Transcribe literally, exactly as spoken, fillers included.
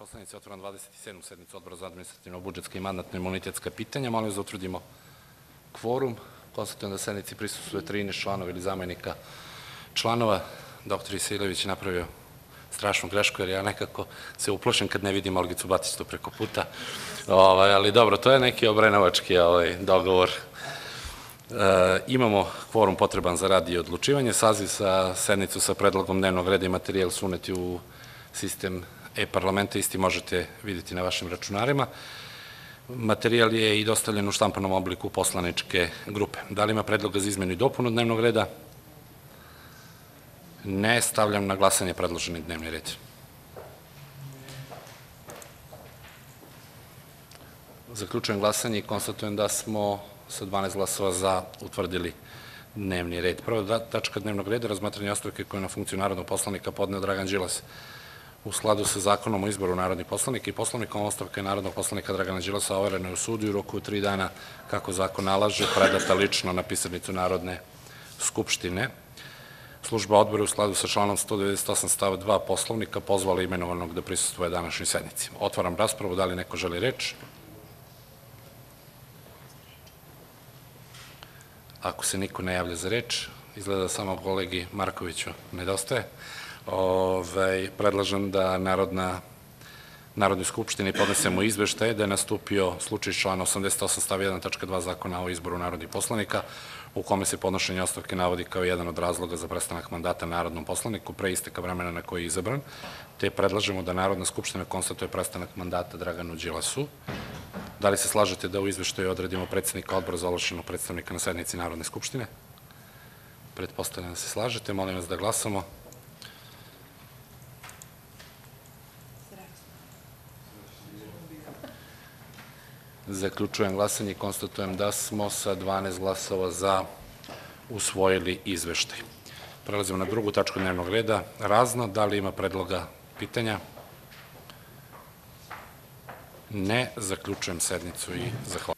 poslanici, otvaram dvadeset sedmu sednicu Odbora za administrativno-budžetska i mandatno-imunitetska pitanja. Molim vas da utvrdimo kvorum. Konstatujem da sednici prisustvuje trinaest članova ili zamenika članova. Doktor Isailović je napravio strašnu grešku, jer ja nekako se uplašim kad ne vidim Olgicu Batić tu preko puta. Ali dobro, to je neki obrenovački dogovor. Imamo kvorum potreban za rad i odlučivanje. Saziv sa sednicu sa predlogom dnevnog reda i materijal su uneti u sistem e-parlamenta, isti možete vidjeti na vašim računarima. Materijal je i dostavljen u štampanom obliku poslaničke grupe. Da li ima predloga za izmenu i dopunu dnevnog reda? Ne. Stavljam na glasanje predloženi dnevni red. Zaključujem glasanje i konstatujem da smo sa dvanaest glasova za utvrdili dnevni red. Prva tačka dnevnog reda, razmatranje ostavke koje je na funkciju narodnog poslanika podneo Dragan Đilas. U skladu sa Zakonom o izboru narodnih poslanika i Poslovnikom, ostavka narodnog poslanika Dragana Đilasa overena je u sudu i u roku od tri dana, kako zakon nalaže, predata lično na pisarnicu Narodne skupštine. Služba odbora u skladu sa članom sto devedeset osam stav dva Poslovnika pozvala imenovanog da prisustvuje današnjoj sednici. Otvaram raspravu. Da li neko želi reč? Ako se niko ne javlja za reč, izgleda da samo kolegi Markoviću nedostaje. Predlažem da Narodnoj skupštini podnesemo izveštaje da je nastupio slučaj iz člana osamdeset osam stav jedan tačka dva Zakona o izboru narodnih poslanika, u kome se podnošenje ostavke navodi kao jedan od razloga za prestanak mandata narodnom poslaniku pre isteka vremena na koji je izabran, te predlažemo da Narodna skupština konstatuje prestanak mandata Draganu Đilasu. Da li se slažete da u izveštaju odredimo predsednika odbora za ovlašćenog predstavnika na sednici Narodne skupštine? Pretpostavljam da se slažete. Molim vas da glasamo. Zaključujem glasanje i konstatujem da smo sa dvanaest glasova za usvojili izveštaj. Prelazimo na drugu tačku dnevnog reda, razno. Da li ima predloga pitanja? Ne. Zaključujem sednicu i zahvaljujem.